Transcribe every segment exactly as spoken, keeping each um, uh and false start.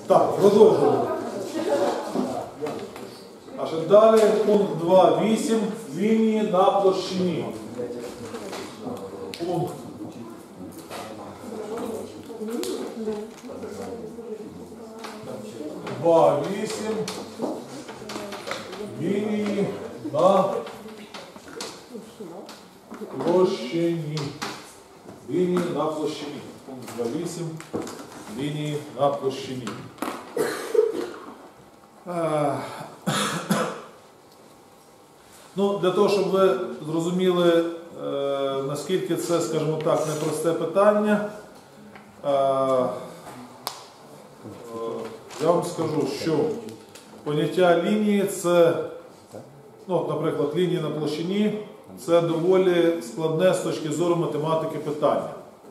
Так, продовжуємо. А ще далі пункт два вісім. Лінії на площині. Пункт два вісім. Лінії на площині. Лінії на площині. Пункт два вісім. Лінії на площині. Ну, для того, щоб ви зрозуміли, е, наскільки це, скажімо так, непросте питання, е, е, я вам скажу, що поняття лінії це, ну, от, наприклад, лінії на площині, це доволі складне з точки зору математики питання.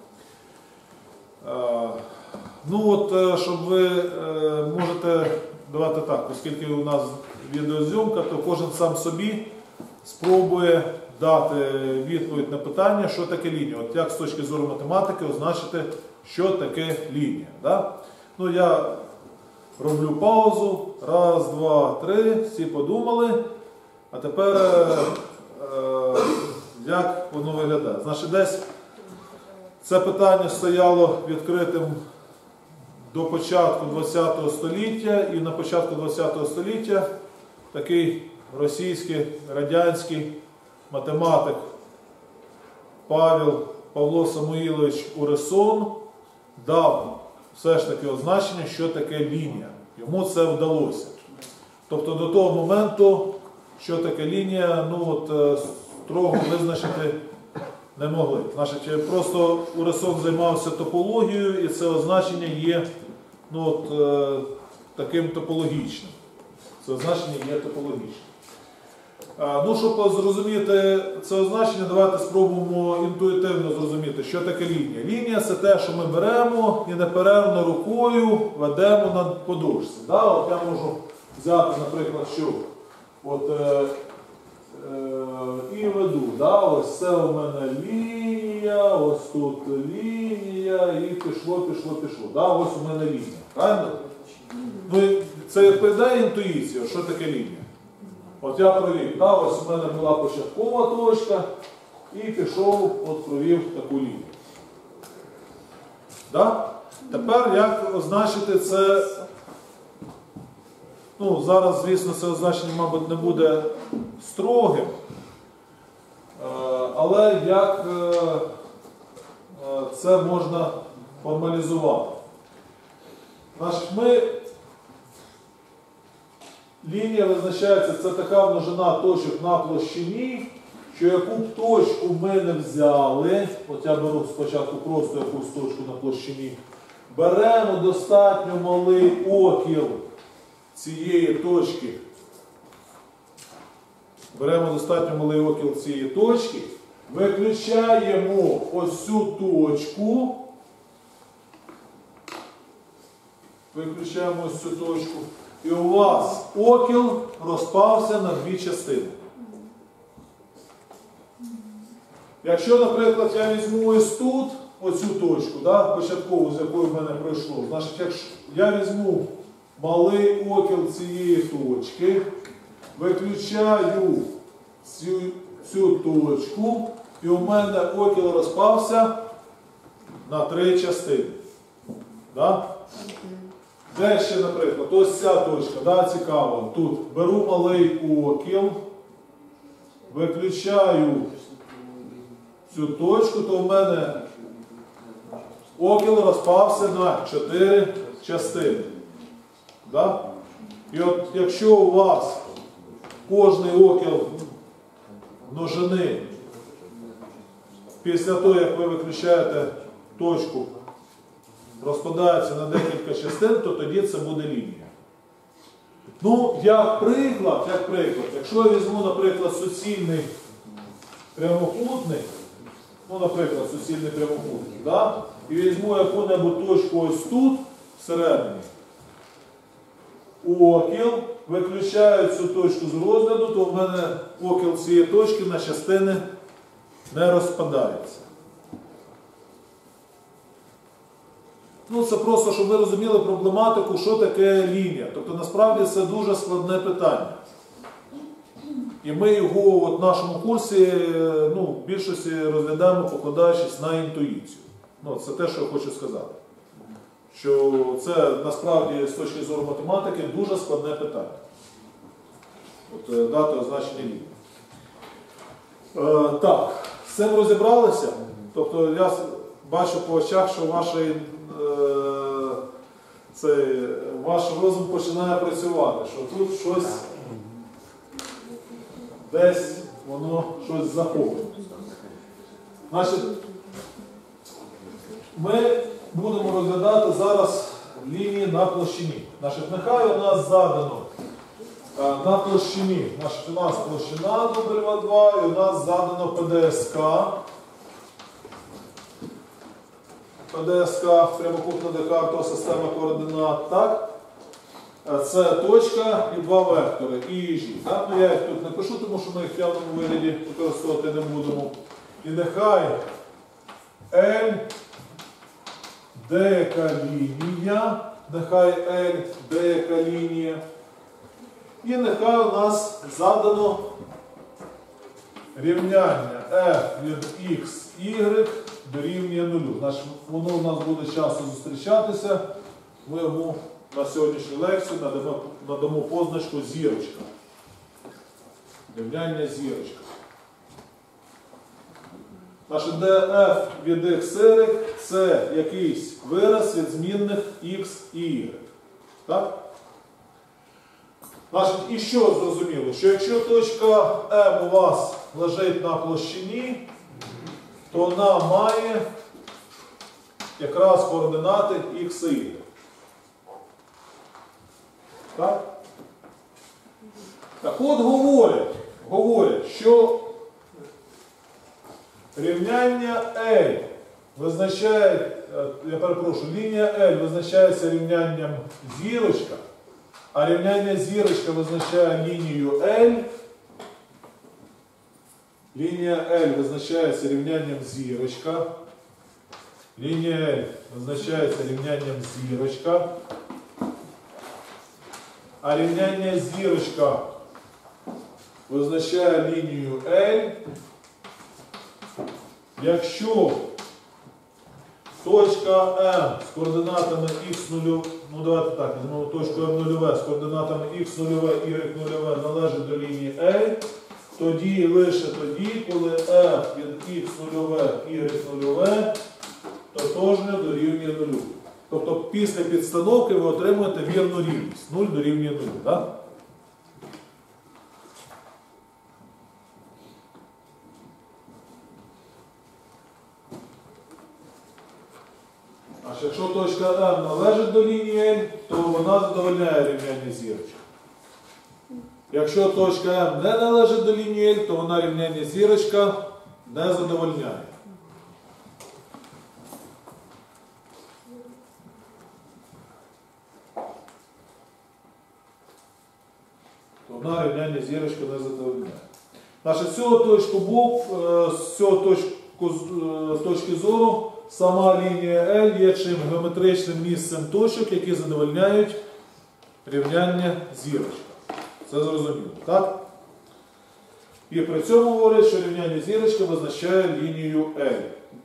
Е, ну, от, щоб ви е, можете, давайте так, оскільки у нас відеозйомка, то кожен сам собі спробує дати відповідь на питання, що таке лінія. От як з точки зору математики означити, що таке лінія. Да? Ну, я роблю паузу. Раз, два, три. Всі подумали. А тепер, е, е, як воно виглядає? Значить, десь це питання стояло відкритим до початку ХХ століття. І на початку ХХ століття такий російський, радянський математик Павел, Павло Самуїлович Уресон дав все ж таки означення, що таке лінія. Йому це вдалося. Тобто до того моменту, що таке лінія, ну от строго визначити не могли. Значить, просто Уресон займався топологією, і це означення є, ну от, е, таким топологічним. Це означення є топологічним. Ну, щоб зрозуміти це означення, давайте спробуємо інтуїтивно зрозуміти, що таке лінія. Лінія – це те, що ми беремо і неперервно рукою ведемо на подушці. Да? От я можу взяти, наприклад, що? От, е, е, і веду. Да? Ось це у мене лінія, ось тут лінія, і пішло, пішло, пішло. Да? Ось у мене лінія. Правильно? Ну, це відповідає інтуїція, що таке лінія. От я провів, да, ось у мене була початкова точка і пішов, от провів таку лінію. Да? Тепер як означити це, ну зараз, звісно, це означення, мабуть, не буде строгим, але як це можна формалізувати? Значить, ми лінія визначається, це така множина точок на площині, що яку б точку ми не взяли, от я беру спочатку просто якусь точку на площині, беремо достатньо малий окіл цієї точки, беремо достатньо малий окіл цієї точки, виключаємо ось цю точку, виключаємо ось цю точку, і у вас окіл розпався на дві частини. Якщо, наприклад, я візьму ось тут, оцю точку, да, початкову, з якої в мене пройшло, значить, якщо я візьму малий окіл цієї точки, виключаю цю, цю точку, і у мене окіл розпався на три частини. Да? Де ще, наприклад, ось ця точка, да, цікаво. Тут беру малий окіл, виключаю цю точку, то в мене окіл розпався на чотири частини. Да? І от якщо у вас кожний окіл множини після того, як ви виключаєте точку, розпадається на декілька частин, то тоді це буде лінія. Ну, як приклад, як приклад, якщо я візьму, наприклад, суцільний прямокутник, ну, наприклад, суцільний прямокутник, да? І візьму яку-небудь точку ось тут, всередині, окіл, виключаю цю точку з розгляду, то в мене окіл цієї точки на частини не розпадається. Ну, це просто, щоб ви розуміли проблематику, що таке лінія. Тобто, насправді, це дуже складне питання. І ми його от в нашому курсі, ну, в більшості розглядаємо, покладаючись на інтуїцію. Ну, це те, що я хочу сказати. Що це, насправді, з точки зору математики, дуже складне питання. От, дати означення лінії. Е, так, з цим розібралися. Тобто, я бачу по очах, що ваші, е, цей, ваш розум починає працювати, що тут щось, десь воно щось захоплює. Значить, ми будемо розглядати зараз лінії на площині. Значить, нехай у нас задано е, на площині, значить, у нас площина дубль два і у нас задано ПДСК. ПДСК, прямокутна декарта, система координат, так? Це точка і два вектори, І і Ж. Так? Ну, я їх тут не пишу, тому що ми їх в явному вигляді використовувати не будемо. І нехай L деяка лінія, нехай L деяка лінія. І нехай у нас задано рівняння f від x, y дорівнює нулю. Значить, воно у нас буде часто зустрічатися. Ми йому на сьогоднішню лекцію надамо, надамо позначку зірочка. Рівняння зірочка. Значить, де f від x, y це якийсь вираз від змінних x і y. Так? Значить, і що зрозуміло? Що якщо точка М у вас лежить на площині, то вона має якраз координати X і Y. Так? Так от говорять, говорять, що рівняння L визначає, я перепрошую, лінія L визначається рівнянням зірочка, а рівняння зірочка визначає лінію L. Лінія L визначається рівнянням зірочка. Лінія L визначається рівнянням зірочка. А рівняння зірочка визначає лінію L. Якщо точка М з координатами х0, ну давайте так, візьмемо точку М0 з координатами х0, y0 належить до лінії L, тоді лише тоді, коли f від х0, y0 тотожне дорівнює нулю. Тобто після підстановки ви отримуєте вірну рівність. нуль дорівнює нулю. Так? А якщо точка М належить до лінії L, то вона задовольняє рівняння зірочки. Якщо точка М не належить до лінії L, то вона рівняння зірочка не задовольняє. То вона рівняння зірочка не задовольняє. Значить, з цього точку бок, з цього точку, точки зору, сама лінія L є чим геометричним місцем точок, які задовольняють рівняння зірочка. Це зрозуміло, так? І при цьому говорять, що рівняння зірочка визначає лінію L.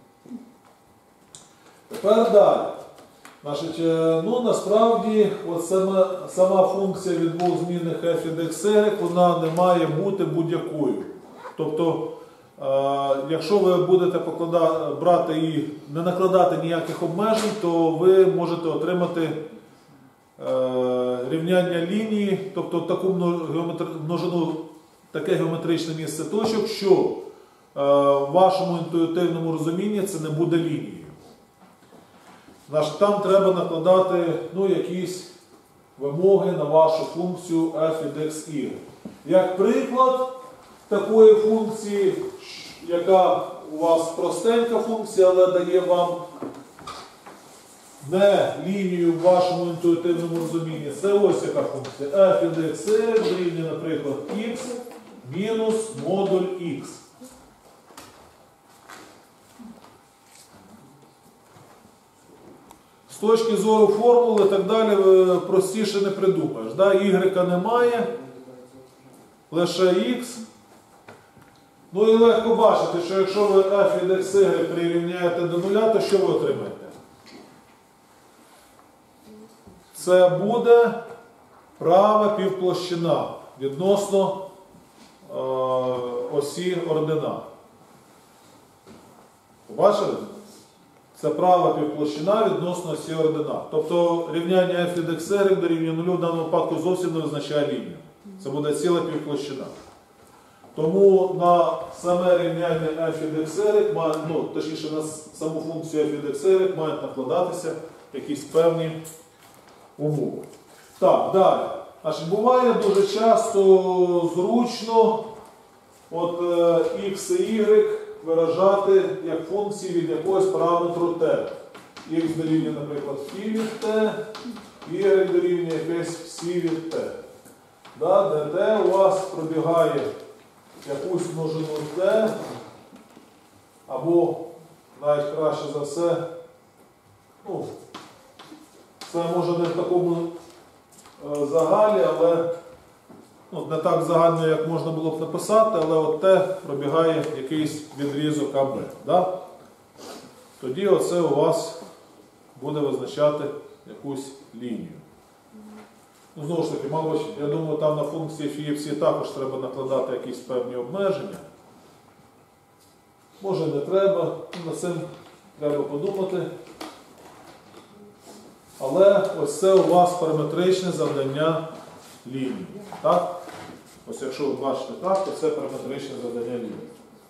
Тепер далі. Значить, ну, насправді, от сама, сама функція від двох змінних f від x, y, вона не має бути будь-якою. Тобто, е, якщо ви будете покладати, брати і не накладати ніяких обмежень, то ви можете отримати е, рівняння лінії, тобто таку множину, таке геометричне місце точок, що е, в вашому інтуїтивному розумінні це не буде лінією. Значить, там треба накладати, ну, якісь вимоги на вашу функцію f від x, y. Як приклад такої функції, яка у вас простенька функція, але дає вам не лінію в вашому інтуїтивному розумінні, це ось яка функція. F від x, y дорівнює, наприклад, x мінус модуль x. З З точки зору формули і так далі простіше не придумаєш. Да? Y немає, лише X. Ну і легко бачити, що якщо ви f від xy прирівняєте до нуля, то що ви отримаєте? Це буде права півплощина відносно е, осі ординат. Побачили? Це права півплощина відносно осі ординат. Тобто рівняння f від xy дорівнює нулю в даному випадку зовсім не визначає лінію. Це буде ціла півплощина. Тому на саме рівняння f від xy, ну, точніше на саму функцію f від xy мають накладатися якісь певні умови. Так, далі. Значить, буває дуже часто зручно от, е, x і y виражати як функції від якогось параметру t. X дорівнює, наприклад, φ від t, y дорівнює якесь ψ від t. Да, де t у вас пробігає якусь множину t, або навіть краще за все, ну, це може не в такому е, загалі, але ну, не так загально, як можна було б написати, але от те пробігає якийсь відрізок АБ. Да? Тоді оце у вас буде визначати якусь лінію. Ну, знову ж таки, мабуть, я думаю, там на функції φ і ψ також треба накладати якісь певні обмеження. Може не треба, над цим треба подумати. Але ось це у вас параметричне завдання лінії. Так? Ось якщо ви бачите так, то це параметричне завдання лінії.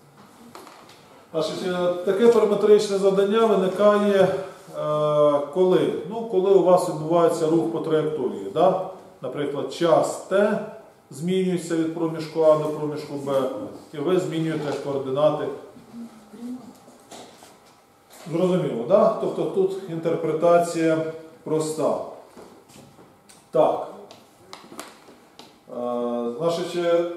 Значить, таке параметричне завдання виникає е, коли? Ну, коли у вас відбувається рух по траєкторії. Да? Наприклад, час t змінюється від проміжку А до проміжку Б, і ви змінюєте координати. Зрозуміло, да? Тобто тут інтерпретація проста. Так. Е, значить, е,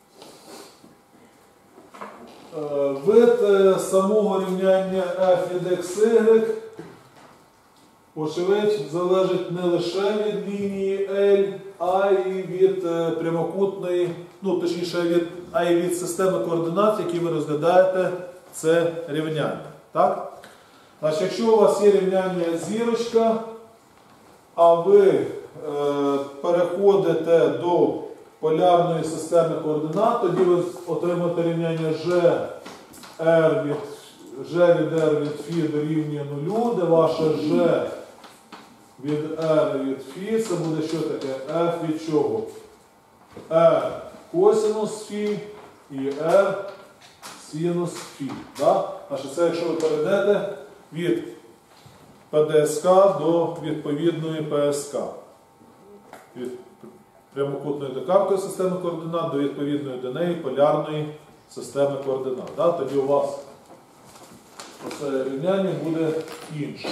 вид е, самого рівняння f від xy, очевидь, залежить не лише від лінії L, а й від е, прямокутної, ну, точніше, від, а й від системи координат, які ви розглядаєте це рівняння. Так? Значить, якщо у вас є рівняння зірочка, а ви е, переходите до полярної системи координат, тоді ви отримаєте рівняння G, R від, G від R від φ дорівнює нулю, де ваше G від R від φ, це буде що таке? F від чого? R косинус φ і R синус φ. Да? Значить, це якщо ви перейдете від Пе Де Ес Ка до відповідної Пе Ес Ка. Від прямокутної декаркової системи координат до відповідної до неї полярної системи координат. Да? Тоді у вас це рівняння буде інше.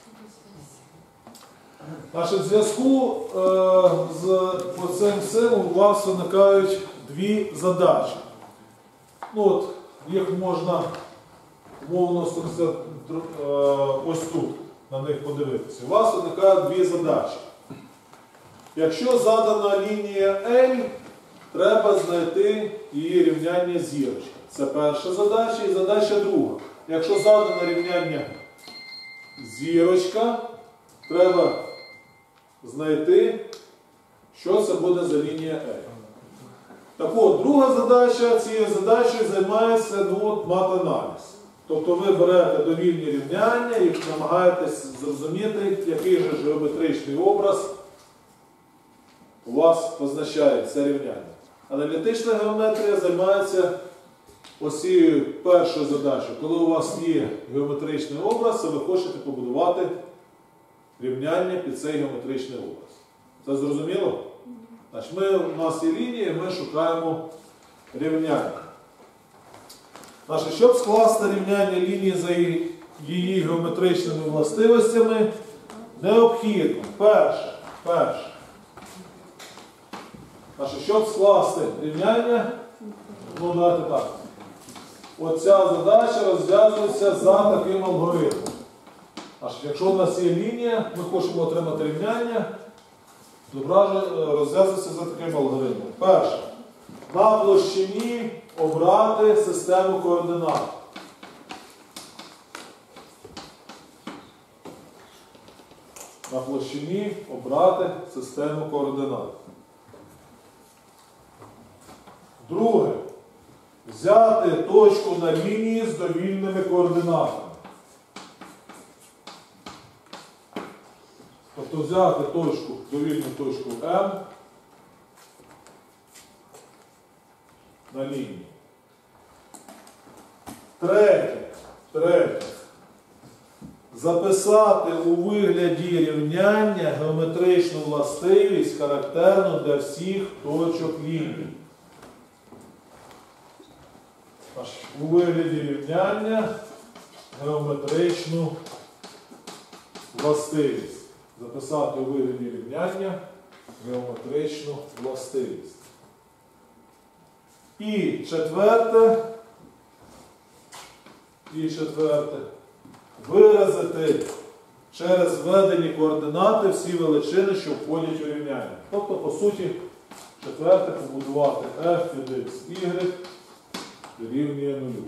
Значить, в зв'язку е, з оцим всім у вас виникають дві задачі. Ну, от, їх можна умовно ось тут на них подивитися. У вас виникають дві задачі. Якщо задана лінія L, треба знайти її рівняння зірочки. Це перша задача і задача друга. Якщо задане рівняння зірочка, треба знайти, що це буде за лінія L. Так от, друга задача, цією задачею займається ну, мат-аналіз. Тобто ви берете довільні рівняння і намагаєтесь зрозуміти, який же геометричний образ у вас позначає це рівняння. Аналітична геометрія займається ось цією першою задачею. Коли у вас є геометричний образ, то ви хочете побудувати рівняння під цей геометричний образ. Це зрозуміло? Значить, ми, у нас є лінія, ми шукаємо рівняння. Значить, щоб скласти рівняння лінії за її геометричними властивостями, необхідно перше, перше. Значить, щоб скласти рівняння, ну давайте так. Оця задача розв'язується за таким алгоритмом. Аж якщо у нас є лінія, ми хочемо отримати рівняння, розв'язується за таким алгоритмом. Перше. На площині обрати систему координат. На площині обрати систему координат. Друге. Взяти точку на лінії з довільними координатами. Тобто взяти точку, довільну точку М на лінії. Третє. Третє. Записати у вигляді рівняння геометричну властивість, характерну для всіх точок лінії. У вигляді рівняння геометричну властивість. Записати у вигляді рівняння геометричну властивість. І четверте, і четверте, виразити через введені координати всі величини, що входять у рівняння. Тобто, по суті, четверте побудувати f від x, y дорівнює нулю.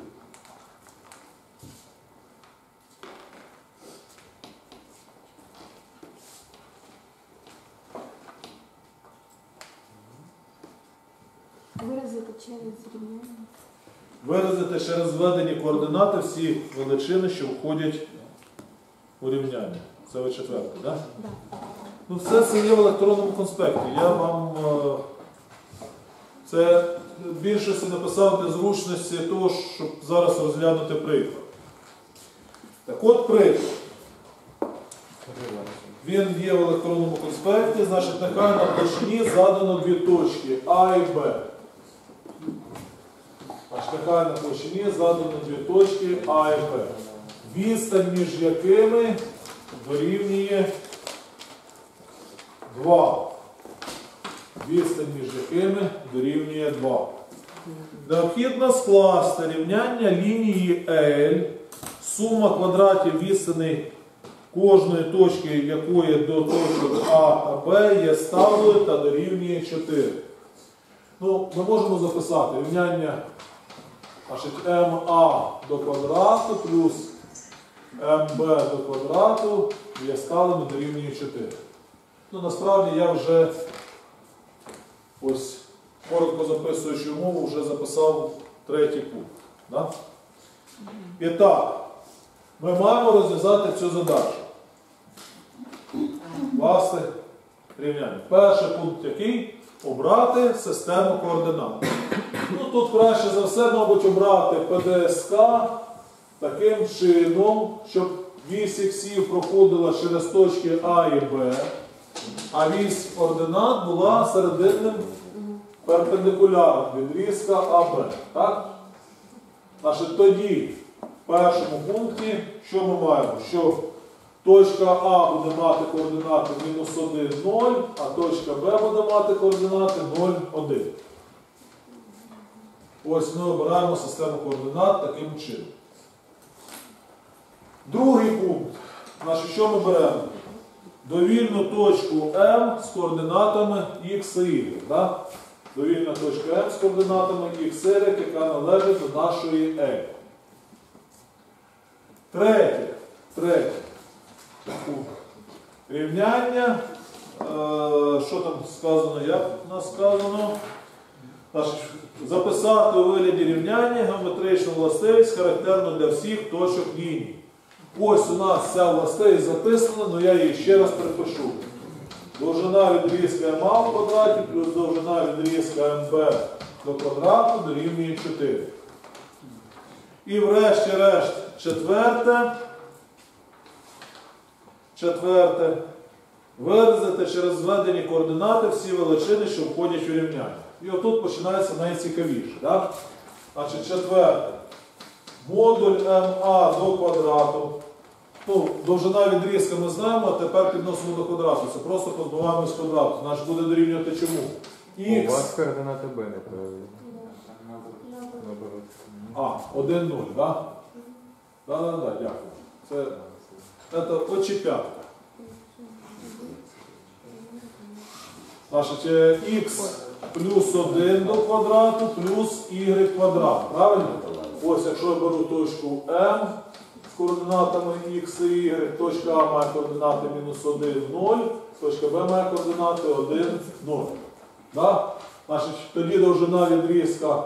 Виразити через рівняння. Виразити через введені координати всі величини, що входять у рівняння. Це ви четверте, так? Да? Да. Ну, все це є в електронному конспекті. Я вам е, це більшості написав для зручності того, щоб зараз розглянути приклад. Так от приклад. Він є в електронному конспекті, значить, нехай на площині задано дві точки А і Б. Значить, нехай на площині задано дві точки А і Б. Відстань між якими дорівнює два. Відстань між якими дорівнює два. Необхідно скласти рівняння лінії L, сума квадратів відстаней кожної точки, якої до точок А та Б є сталою та дорівнює чотири. Ну, ми можемо записати рівняння МА до квадрату плюс МБ до квадрату є сталим і дорівнює чотири. Ну, насправді я вже ось, коротко записуючи умову, вже записав третій пункт. Да? І так, ми маємо розв'язати цю задачу. Власне, рівняння. Перший пункт який? Обрати систему координат. Ну, тут краще за все, мабуть, обрати Пі Ді Ес Ка таким чином, щоб вісь іксів проходила через точки А і Б, а вісь координат була серединним перпендикуляром відрізка А Б. Так? Значить, тоді в першому пункті що ми маємо? Що точка А буде мати координати мінус один, ноль, а точка Б буде мати координати нуль, один. Ось ми обираємо систему координат таким чином. Другий пункт. Значить, що ми беремо? Довільну точку М з координатами Х і Y. Да? Довільна точка М з координатами Х і Y, яка належить до нашої L. Третє. Третє. Рівняння. Е, що там сказано? Як у нас сказано? Значить, записати у вигляді рівняння геометричну властивість, характерну для всіх точок лінії. Ось у нас ця властивість записана, але я її ще раз перепишу. Довжина відрізка МА в квадраті плюс довжина відрізка МБ до квадрату дорівнює чотири. І врешті-решт четверте. Четверте. Виразити через зведені координати всі величини, що входять у рівняння. І отут починається найцікавіше. Так? Значить, четверте. Модуль МА до квадрату. Ну, довжина відрізка ми знаємо, а тепер підносимо до квадрату. Це просто позбуваємо з квадрату. Значить, буде дорівнювати чому? Х. У вас координати Б не правильно. А, один, нуль, так? Так, так, так, дякую. Це це очепятка. Значить, х плюс один до квадрату плюс y квадрат. Правильно? Ось, якщо я беру точку М з координатами х і y, точка А має координати мінус один, ноль, точка Б має координати один, ноль. Да? Значить, тоді довжина відрізка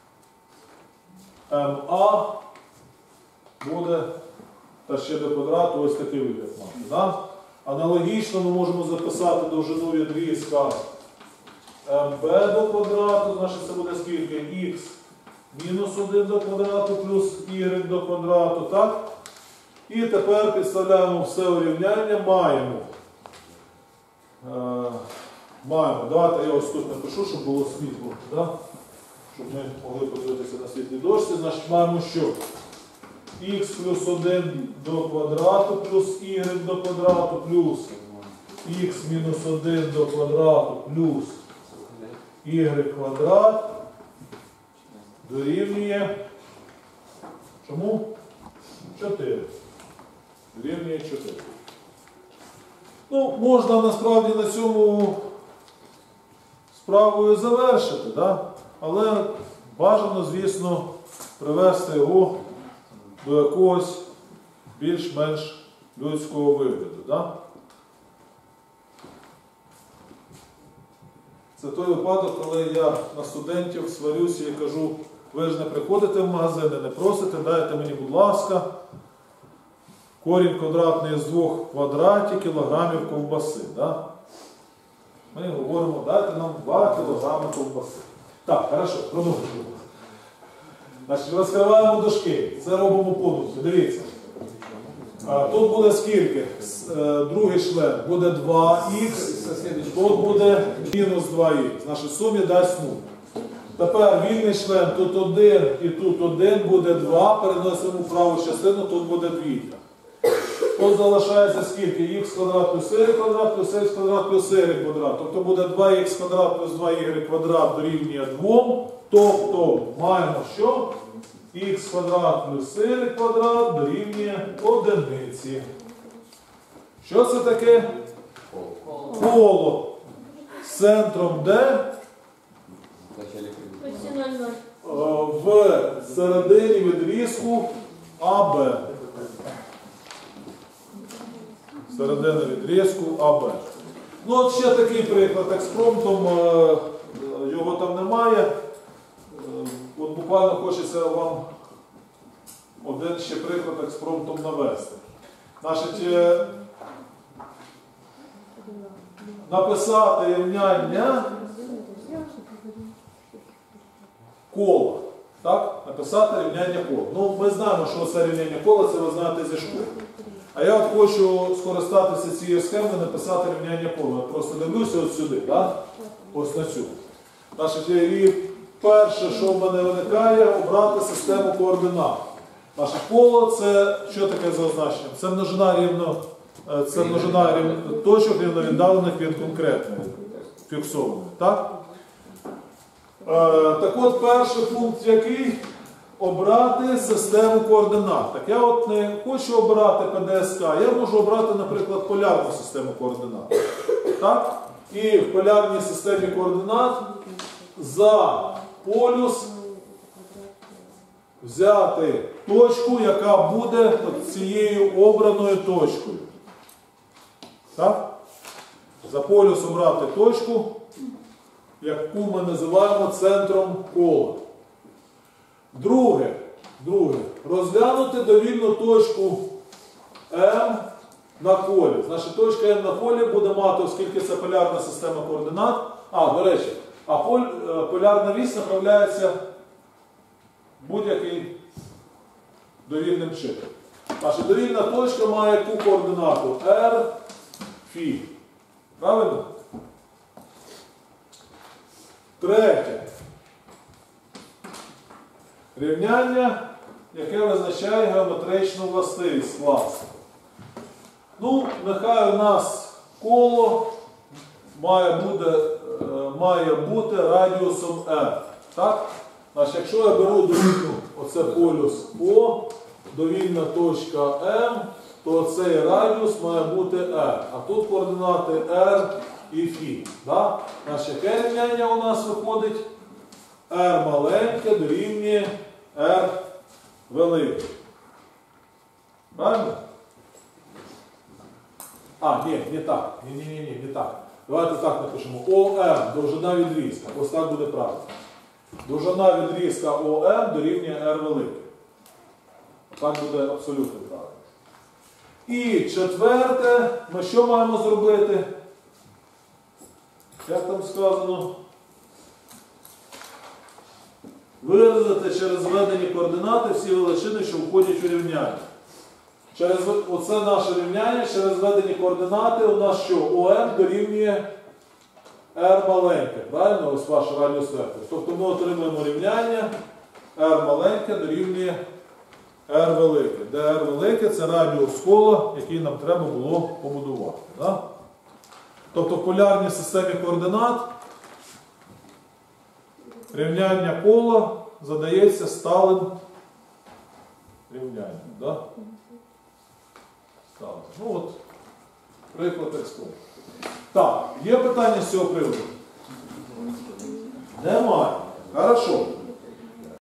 МА буде та ще до квадрату ось такий вигляд мати. Да? Аналогічно ми можемо записати довжину відрізка МБ до квадрату, значить це буде скільки? Х мінус один до квадрату плюс y до квадрату, так? І тепер підставляємо все урівняння, маємо. Е, маємо. Давайте я ось тут напишу, щоб було світло, да? Щоб ми могли подивитися на світлій дошці. Значить маємо що? Х плюс один до квадрату плюс y до квадрату плюс х мінус один до квадрату плюс y квадрат дорівнює чому? чотири. Дорівнює чотири. Ну, можна насправді на цьому справою завершити, да? Але бажано, звісно, привести його до якогось більш-менш людського вигляду. Да? Це той випадок, коли я на студентів сварюся і кажу, ви ж не приходите в магазин і не просите, дайте мені, будь ласка, корінь квадратний з двох квадратів кілограмів ковбаси. Да? Ми говоримо, дайте нам два кілограми ковбаси. Так, хорошо, продовжуємо. Значить, розкриваємо дужки. Це робимо подумки. Дивіться. А, тут буде скільки? Е, другий член буде два х, тут буде мінус два х. Значить, в сумі дасть нуль. Тепер вільний член, тут один і тут один, буде два. Переносимо в праву частину, тут буде двійка. Тут залишається скільки? Х квадрат плюс y квадрат плюс х квадрат плюс y квадрат. Тобто буде два х квадрат плюс два y квадрат дорівнює два. Тобто маємо що? Х квадрат плюс y квадрат дорівнює одиниці. Що це таке? Коло. З центром де? В середині відрізку АБ. Середина відрізку АБ. Ну от ще такий приклад експромтом, його там немає. От буквально хочеться вам один ще приклад експромтом навести. Значить, написати рівняння кола. Так? Написати рівняння кола. Ну, ми знаємо, що це рівняння кола, це ви знаєте зі школи. А я от хочу скористатися цією схемою, написати рівняння кола. Я просто дивлюся от сюди, так? Ось на цю. Значить, і перше, що в мене виникає, обрати систему координат. Наше коло це, що таке за означенням? Це множина рівно, це множина рівно, точок рівновіддалених від конкретної, фіксованої. Так? Е, так от перший пункт який? Обрати систему координат. Так я от не хочу обирати пі ді ес ка, я можу обрати, наприклад, полярну систему координат. Так? І в полярній системі координат за полюс взяти точку, яка буде цією обраною точкою. Так? За полюс обрати точку, яку ми називаємо центром кола. Друге, друге, розглянути довільну точку М на колі. Значить, точка М на колі буде мати, оскільки це полярна система координат. А, до речі, а поль, полярна вісь направляється будь-який довільним чином. Наша довільна точка має яку координату? R, Фі. Правильно? Третє. Рівняння, яке визначає геометричну властивість класу. Ну, нехай у нас коло має бути, має бути радіусом R. Так? Значить, якщо я беру довільну, оце полюс О, довільна точка М, то цей радіус має бути r. А тут координати r і φ. Да? Наше яке рівняння у нас виходить? R маленьке дорівнює R велике. Правильно? А, ні, не так. Ні, ні, ні, не так. Давайте так напишемо. ОМ, довжина відрізка. Ось так буде правильно. Довжина відрізка ОМ дорівнює R велике. Так буде абсолютно правильно. І четверте, ми що маємо зробити? Як там сказано? Виразити через введені координати всі величини, що входять у рівняння. Через оце наше рівняння, через введені координати у нас що? ОМ дорівнює R маленьке. Правильно? Ось ваш радіус вектор. Тобто ми отримуємо рівняння R маленьке дорівнює R велике. Де R велике це радіус кола, який нам треба було побудувати. Да? Тобто в полярній системі координат рівняння кола задається сталим рівнянням. Да? Сталим. Ну от, приклад експлуату. Так, є питання з цього приводу? Немає. Хорошо.